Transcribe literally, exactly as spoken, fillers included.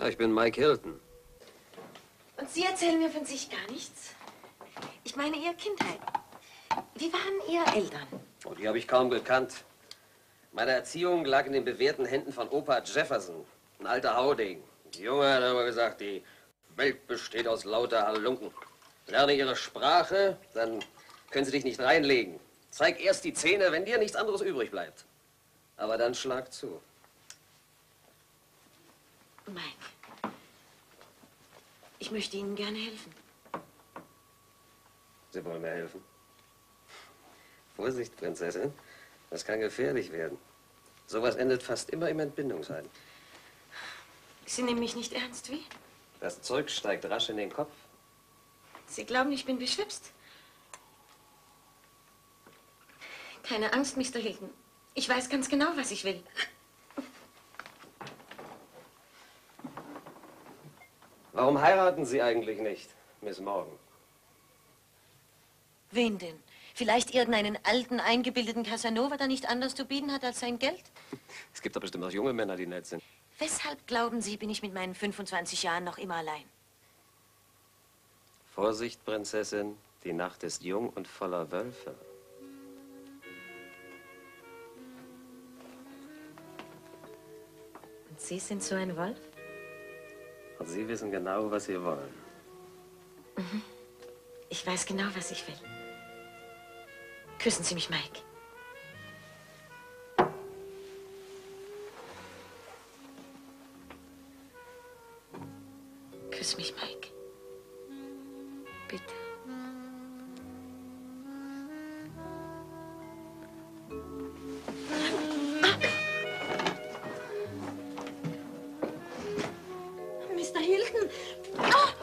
Ja, ich bin Mike Hilton. Und Sie erzählen mir von sich gar nichts? Ich meine, Ihre Kindheit. Wie waren Ihre Eltern? Oh, die habe ich kaum gekannt. Meine Erziehung lag in den bewährten Händen von Opa Jefferson, ein alter Haudegen. Die Junge hat aber gesagt, die Welt besteht aus lauter Halunken. Lerne ihre Sprache, dann können sie dich nicht reinlegen. Zeig erst die Zähne, wenn dir nichts anderes übrig bleibt. Aber dann schlag zu. Mike, ich möchte Ihnen gerne helfen. Sie wollen mir helfen? Vorsicht, Prinzessin. Das kann gefährlich werden. Sowas endet fast immer im Entbindungsheim. Sie nehmen mich nicht ernst, wie? Das Zeug steigt rasch in den Kopf. Sie glauben, ich bin beschwipst? Keine Angst, Mister Hilton. Ich weiß ganz genau, was ich will. Warum heiraten Sie eigentlich nicht, Miss Morgan? Wen denn? Vielleicht irgendeinen alten, eingebildeten Casanova, der nicht anders zu bieten hat als sein Geld? Es gibt doch bestimmt auch junge Männer, die nett sind. Weshalb, glauben Sie, bin ich mit meinen fünfundzwanzig Jahren noch immer allein? Vorsicht, Prinzessin, die Nacht ist jung und voller Wölfe. Und Sie sind so ein Wolf? Und Sie wissen genau, was Sie wollen. Mhm. Ich weiß genau, was ich will. Küssen Sie mich, Mike. Küss mich, Mike. Bitte. Mister Hilton! Oh!